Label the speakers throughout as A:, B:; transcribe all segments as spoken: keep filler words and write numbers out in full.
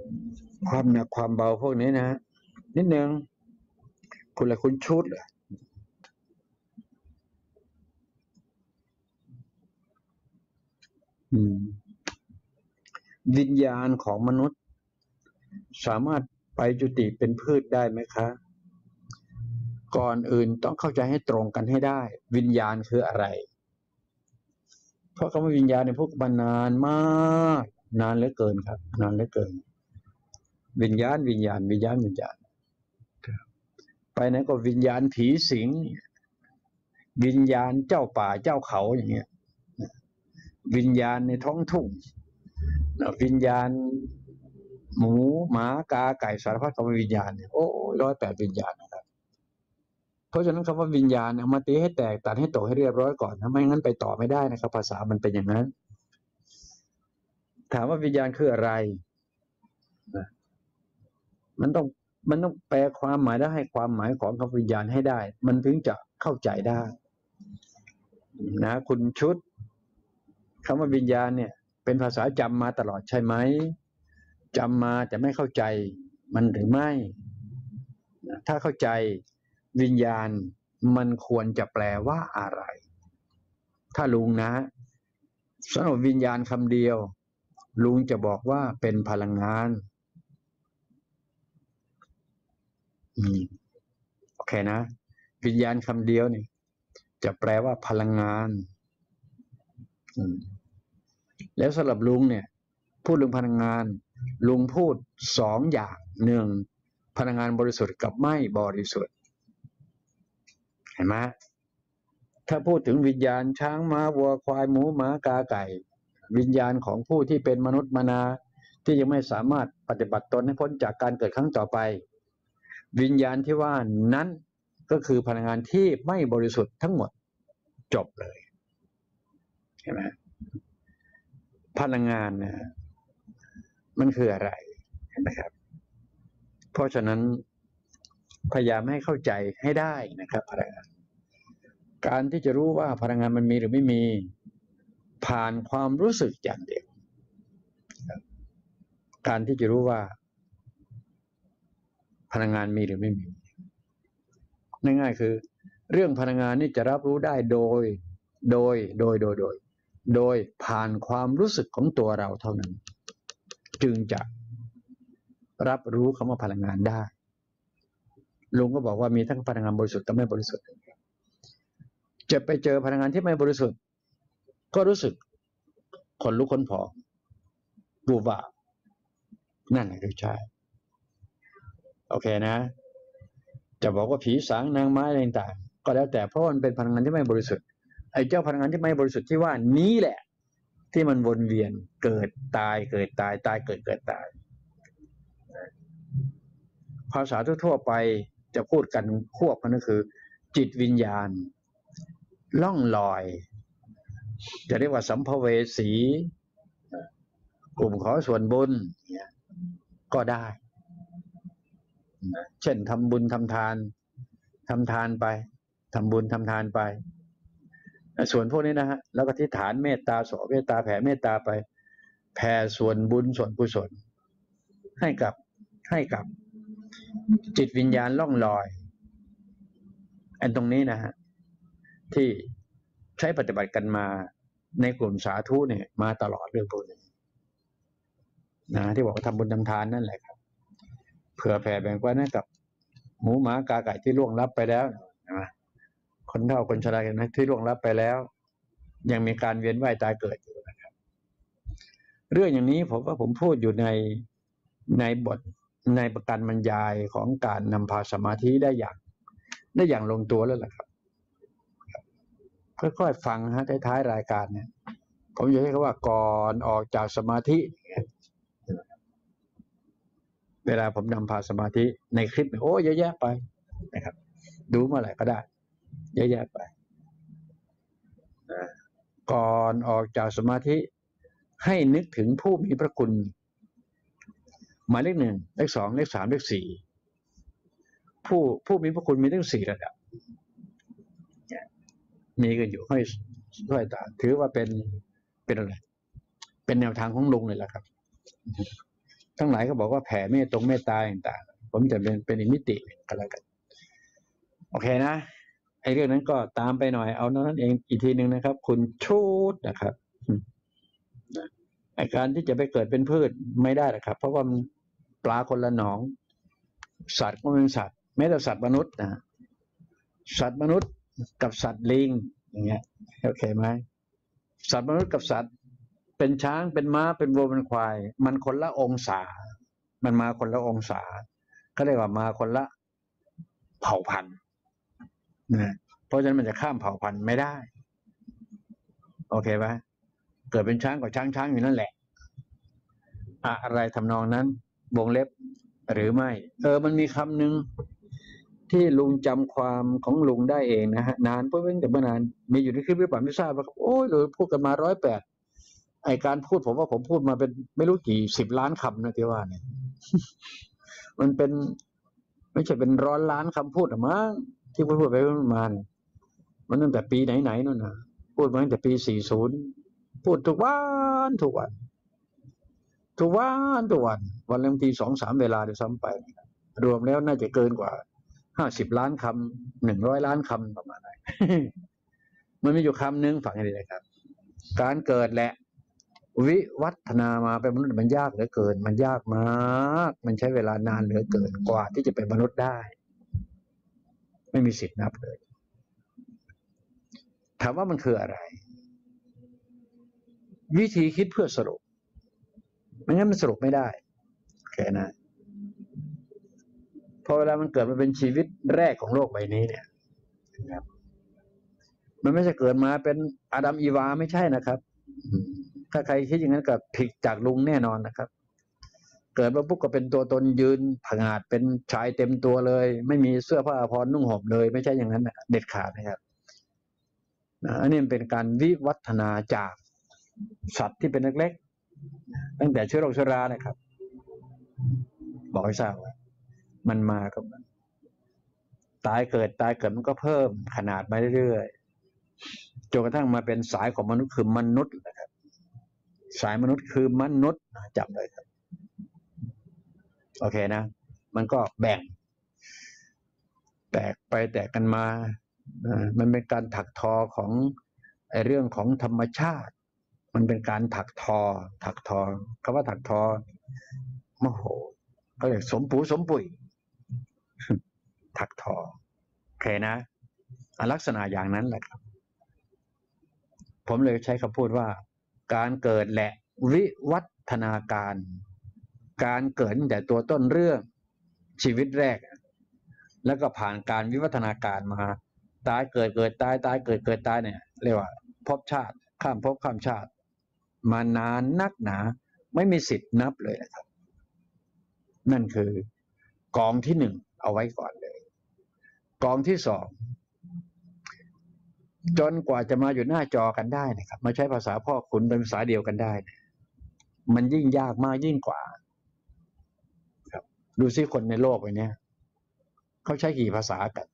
A: ความหนักความเบาพวกนี้นะนิดนึงคุณละคุณชุดเหรออืมวิญญาณของมนุษย์สามารถไปจุติเป็นพืชได้ไหมคะก่อนอื่นต้องเข้าใจให้ตรงกันให้ได้วิญญาณคืออะไรเพราะคำว่าวิญญาณในพวกมันนานมากนานเหลือเกินครับนานเหลือเกินวิญญาณวิญญาณวิญญาณวิญญาณไปไหนก็วิญญาณผีสิงวิญญาณเจ้าป่าเจ้าเขาอย่างเงี้ยวิญญาณในท้องทุ่งวิญญาณหมูหมากาไก่สารพัดคำว่าวิญญาณเนี่ยโอ้ร้อยแปดวิญญาณนะครับเพราะฉะนั้นคำว่าวิญญาณเอามาตีให้แตกตัดให้ตกให้เรียบร้อยก่อนถ้าไม่งั้นไปต่อไม่ได้นะครับภาษามันเป็นอย่างนั้นถามว่าวิญญาณคืออะไรมันต้องมันต้องแปลความหมายและให้ความหมายของคำวิญญาณให้ได้มันถึงจะเข้าใจได้นะคุณชุดคำว่าวิญญาณเนี่ยเป็นภาษาจำมาตลอดใช่ไหมจำมาแต่ไม่เข้าใจมันหรือไม่ถ้าเข้าใจวิญญาณมันควรจะแปลว่าอะไรถ้าลุงนะสำหรับวิญญาณคำเดียวลุงจะบอกว่าเป็นพลังงานอืมโอเคนะวิญญาณคำเดียวนี่จะแปลว่าพลังงานอืมแล้วสำหรับลุงเนี่ยพูดเรื่องพลังงานลุงพูดสองอย่างหนึ่งพลังงานบริสุทธิ์กับไม่บริสุทธิ์เห็นไหมถ้าพูดถึงวิญญาณช้างม้าวัวควายหมูหมากาไก่วิญญาณของผู้ที่เป็นมนุษย์มนาที่ยังไม่สามารถปฏิบัติตนให้พ้นจากการเกิดครั้งต่อไปวิญญาณที่ว่านั้นก็คือพลังงานที่ไม่บริสุทธิ์ทั้งหมดจบเลยเห็นไหมพลังงานนะมันคืออะไรเห็นไหมครับเพราะฉะนั้นพยายามให้เข้าใจให้ได้นะครับพลังงานการที่จะรู้ว่าพลังงานมันมีหรือไม่มีผ่านความรู้สึกอย่างเดียวการที่จะรู้ว่าพลังงานมีหรือไม่มีง่ายๆคือเรื่องพลังงานนี่จะรับรู้ได้โดยโดยโดยโดยโดยโดยผ่านความรู้สึกของตัวเราเท่านั้นจึงจะรับรู้คำว่าพลังงานได้ลุงก็บอกว่ามีทั้งพลังงานบริสุทธิ์กับไม่บริสุทธิ์จะไปเจอพลังงานที่ไม่บริสุทธิ์ก็รู้สึกขนลุกขนพองบูบานั่นแหละคือใช่โอเคนะจะบอกว่าผีสางนางไม้อะไรต่างๆก็แล้วแต่เพราะมันเป็นพลังงานที่ไม่บริสุทธิ์ไอ้เจ้าพลังงานที่ไม่บริสุทธิ์ที่ว่านี้แหละที่มันวนเวียนเกิดตายเกิดตายตายเกิดเกิดตายภาษาทั่วๆไปจะพูดกันควบกันก็คือจิตวิญญาณล่องลอยจะเรียกว่าสัมภเวสีกลุ่มขอส่วนบุญก็ได้เช่นทำบุญทำทานทำทานไปทำบุญทำทานไปส่วนพวกนี้นะฮะแล้วก็ที่ฐานเมตตาสอเมตตาแผ่เมตตาไปแผ่ส่วนบุญส่วนกุศลให้กับให้กับจิตวิญญาณล่องลอยอันตรงนี้นะฮะที่ใช้ปฏิบัติกันมาในกลุ่มสาธุเนี่ยมาตลอดเรื่องพวกนี้นะที่บอกว่าทำบุญทำทานนั่นแหละครับเผื่อแผ่แบ่งปันให้กับหมูหมากาไก่ที่ล่วงลับไปแล้วนะคนเฒ่าคนชรานะที่ล่วงลับไปแล้วยังมีการเวียนว่ายตายเกิดอยู่นะครับเรื่องอย่างนี้ผมว่าผมพูดอยู่ในในบทในประการบรรยายของการนำพาสมาธิได้อย่างได้อย่างลงตัวแล้วล่ะครับค่อยๆฟังฮะท้ายๆรายการเนี่ยผมอยากให้เขาว่าก่อนออกจากสมาธิเวลาผมนำพาสมาธิในคลิปโอ้เยอะแยะไปนะครับดูเมื่อไหร่ก็ได้เยอะแยะไปก่อนออกจากสมาธิให้นึกถึงผู้มีพระคุณหมายเลขหนึ่งเลขสองเลขสามเลขสี่ผู้ผู้มีพระคุณมีทั้งสี่ระดับมีกันอยู่ให้ด้วยตาถือว่าเป็นเป็นอะไรเป็นแนวทางของลุงเลยแหละครับทั้งหลายก็บอกว่าแผ่เมตตงเมตตาต่างๆผมจะเป็นเป็นอีกมิติกันแล้วกันโอเคนะไอ้เรื่องนั้นก็ตามไปหน่อยเอานั้นเองอีกทีหนึ่งนะครับคุณชูดนะครับไอ้การที่จะไปเกิดเป็นพืชไม่ได้หรอกครับเพราะว่ามันปลาคนละหนองสัตว์ก็เป็นสัตว์แม้แต่สัตว์มนุษย์นะสัตว์มนุษย์กับสัตว์ลิงอย่างเงี้ยโอเคไหมสัตว์มนุษย์กับสัตว์เป็นช้างเป็นม้าเป็นวัวเป็นควายมันคนละองศามันมาคนละองศาก็เรียกว่ามาคนละเผ่าพันธุ์นะเพราะฉะนั้นมันจะข้ามเผ่าพันธุ์ไม่ได้โอเคไหมเกิดเป็นช้างกับช้างช้างอยู่นั่นแหละอะไรทำนองนั้นวงเล็บหรือไม่เออมันมีคำหนึ่งที่ลุงจำความของลุงได้เองนะฮะนานเพราะเป็นแต่เมื่อนานมีอยู่ในคลิปหรือเปล่าไม่ทราบว่าโอ้ยเราพูดกันมาร้อยแปดไอการพูดผมว่าผมพูดมาเป็นไม่รู้กี่สิบล้านคำนะที่ว่าเนี่ย มันเป็นไม่ใช่เป็นร้อยล้านคำพูดหรอมั้งที่พูดไปมาเนี่ยมันตั้งแต่ปีไหนๆนู่นนะพูดมาตั้งแต่ปีสี่สิบพูดทุกวันทุกวันทุกวันทุกวันวันละบางทีสองสามเวลาเดี๋ยวซ้ำไปรวมแล้วน่าจะเกินกว่าห้าสิบล้านคำหนึ่งร้อยล้านคำประมาณนั้น มันมีอยู่คำนึงฝังให้ดีนะครับการเกิดแหละวิวัฒนามาเป็นมนุษย์มันยากเหลือเกินมันยากมากมันใช้เวลานานเหลือเกินกว่าที่จะเป็นมนุษย์ได้ไม่มีสิทธิ์นับเลยถามว่ามันคืออะไรวิธีคิดเพื่อสรุปไม่งั้นมันสรุปไม่ได้แค่นั้นพอเวลามันเกิดมาเป็นชีวิตแรกของโลกใบนี้เนี่ยนะครับมันไม่ใช่เกิดมาเป็นอาดัมอีวาไม่ใช่นะครับถ้าใครคิดอย่างนั้นก็ผิดจากลุงแน่นอนนะครับเกิดมาปุ๊บก็เป็นตัวตนยืนผงาดเป็นชายเต็มตัวเลยไม่มีเสื้อผ้าอาภรณ์นุ่งห่มเลยไม่ใช่อย่างนั้นเด็ดขาดนะครับอันนี้เป็นการวิวัฒนาจากสัตว์ที่เป็นเล็กๆตั้งแต่เชื้อโรคเชื้อรานะครับบอกให้ทราบว่ามันมาก็ตายเกิดตายเกิดมันก็เพิ่มขนาดมาเรื่อยๆจนกระทั่งมาเป็นสายของมนุษย์คือมนุษย์นะครับสายมนุษย์คือมนุษย์จำเลยครับโอเคนะมันก็แบ่งแตกไปแตกกันมามันเป็นการถักทอของไอ้เรื่องของธรรมชาติมันเป็นการถักทอถักทอคำว่าถักทอโมโหก็เรียกสมปูสมปุ๋ยถักทอโอเคนะลักษณะอย่างนั้นแหละครับผมเลยใช้คำพูดว่าการเกิดและวิวัฒนาการการเกิดแต่ตัวต้นเรื่องชีวิตแรกแล้วก็ผ่านการวิวัฒนาการมาตายเกิดเกิดตายตายเกิดเกิดตายเนี่ยเรียกว่าภพชาติข้ามภพข้ามชาติมานานนักหนาไม่มีสิทธิ์นับเลยนะครับนั่นคือกองที่หนึ่งเอาไว้ก่อนเลยกองที่สองจนกว่าจะมาอยู่หน้าจอกันได้นะครับมาใช้ภาษาพ่อขุนเป็นภาษาเดียวกันได้มันยิ่งยากมากยิ่งกว่าครับดูซิคนในโลกใบนี้เขาใช้กี่ภาษากัน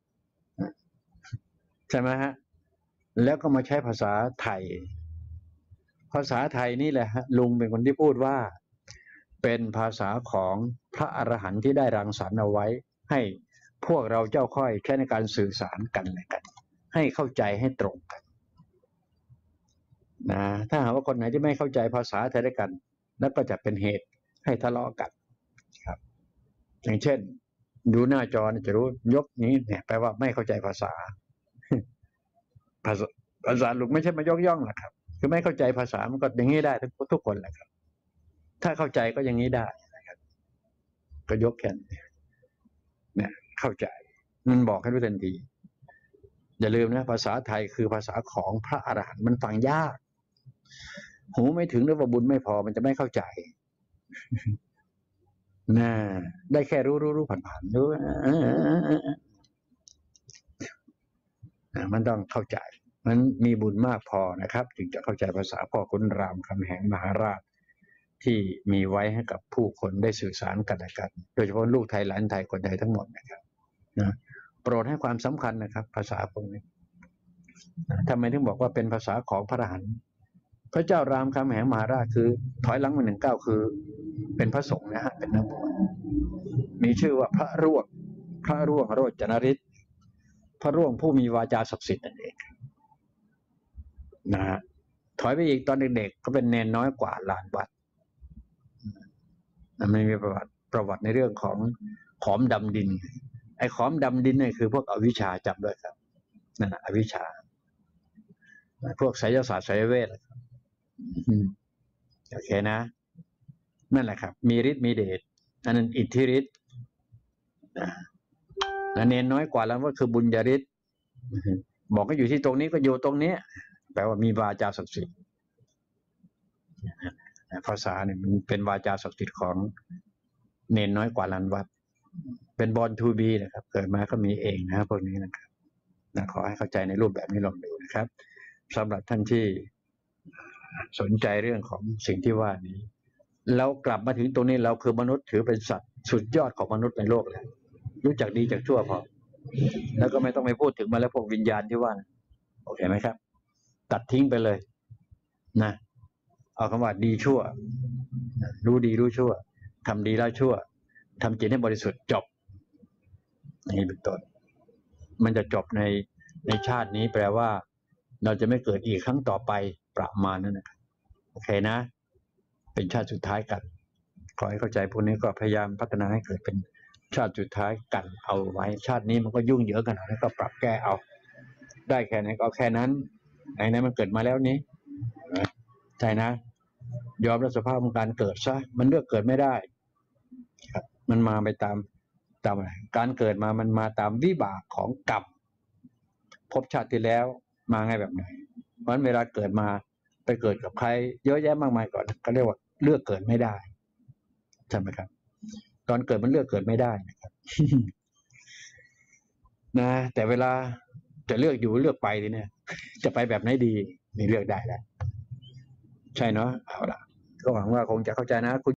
A: ใช่ไหมฮะแล้วก็มาใช้ภาษาไทยภาษาไทยนี่แหละฮะลุงเป็นคนที่พูดว่าเป็นภาษาของพระอรหันต์ที่ได้รังสรรค์เอาไว้ให้พวกเราเจ้าค่อยใช้ในการสื่อสารกันและกันให้เข้าใจให้ตรงกันนะถ้าหากว่าคนไหนที่ไม่เข้าใจภาษาไทยด้วยกันแล้วก็จะเป็นเหตุให้ทะเลาะกันครับอย่างเช่นดูหน้าจอจะรู้ยกนี้เนี่ยแปลว่าไม่เข้าใจภาษาภาษาภาษาลุงไม่ใช่มายกย่องหรอกครับคือไม่เข้าใจภาษามันก็อย่างนี้ได้ทุกทุกคนแหละครับถ้าเข้าใจก็อย่างนี้ได้นะครับก็ยกแค่เนี่ยเข้าใจมันบอกให้รู้ทันทีอย่าลืมนะภาษาไทยคือภาษาของพระอรหันต์มันฟังยากหูไม่ถึงหรือว่าบุญไม่พอมันจะไม่เข้าใจน่าได้แค่รู้รู้รู้ผ่านๆรู้มันต้องเข้าใจมันมีบุญมากพอนะครับจึงจะเข้าใจภาษาพ่อขุนรามคำแหงมหาราชที่มีไว้ให้กับผู้คนได้สื่อสารกันและกันโดยเฉพาะลูกไทยหลานไทยคนไทยทั้งหมดนะครับนะโปรดให้ความสำคัญนะครับภาษาพวกนี้ทำไมถึงบอกว่าเป็นภาษาของพระอรหันต์พระเจ้ารามคำแหงมหาราชคือถอยหลังมาหนึ่งเก้าคือเป็นพระสงฆ์นะฮะเป็นนักบวชมีชื่อว่าพระร่วงพระร่วงโรจนฤทธิ์พระร่วงผู้มีวาจาศักดิ์สิทธิ์นั่นเองนะฮะถอยไปอีกตอนเด็กๆก็เป็นเนนน้อยกว่าลานวัดมันมีประวัติประวัติในเรื่องของขอมดำดินไอ้ขอมดำดินเนี่ยคือพวกอวิชชาจำด้วยครับนั่นแหละอวิชชาพวกไสยศาสตร์ไสยเวทโอเคนะนั่นแหละครับมีฤทธิ์มีเดชอันนั้นอิทธิฤทธิ์นะเนนน้อยกว่าแล้วก็คือบุญญาฤทธิ์บอกก็อยู่ที่ตรงนี้ก็อยู่ตรงนี้แปลว่ามีวาจาศักดิ์สิทธิ์ภาษาเนี่ยมันเป็นวาจาศักดิ์สิทธิ์ของเนนน้อยกว่าล้านวัดเป็นบอลทูบีนะครับเกิดมาก็มีเองนะครับพวกนี้นะครับนะขอให้เข้าใจในรูปแบบนี้ลองดูนะครับสำหรับท่านที่สนใจเรื่องของสิ่งที่ว่านี้เรากลับมาถึงตรงนี้เราคือมนุษย์ถือเป็นสัตว์สุดยอดของมนุษย์ในโลกแล้วรู้จักดีจากชั่วพอแล้วก็ไม่ต้องไปพูดถึงมาแล้วพวกวิญญาณที่ว่าโอเคไหมครับตัดทิ้งไปเลยนะเอาคำว่าดีชั่วรู้ดีรู้ชั่วทำดีแล้วชั่วทำจิตให้บริสุทธิ์จบนี่เป็นต้นมันจะจบในในชาตินี้แปลว่าเราจะไม่เกิดอีกครั้งต่อไปประมาณนั้นนะครับโอเคนะเป็นชาติสุดท้ายกันขอให้เข้าใจพวกนี้ก็พยายามพัฒนาให้เกิดเป็นชาติสุดท้ายกันเอาไว้ชาตินี้มันก็ยุ่งเหยิงขนาดนั้นก็ปรับแก้เอาได้แค่ไหนก็เอาแค่นั้นไหนๆมันเกิดมาแล้วนี้ใช่นะยอมรับสภาพของการเกิดซะมันเลือกเกิดไม่ได้ครับมันมาไปตามตามอะไรการเกิดมามันมาตามวิบากของกรรมภพชาติที่แล้วมาไงแบบไหนเพราะฉะนั้นเวลาเกิดมาไปเกิดกับใครเยอะแยะมากมายก่อนก็เรียกว่าเลือกเกิดไม่ได้ใช่ไหมครับตอนเกิดมันเลือกเกิดไม่ได้นะครับ นะแต่เวลาจะเลือกอยู่เลือกไปเนี่ยจะไปแบบไหนดีนี่เลือกได้แล้วใช่เนาะเอาล่ะก็หวังว่าคงจะเข้าใจนะคุณ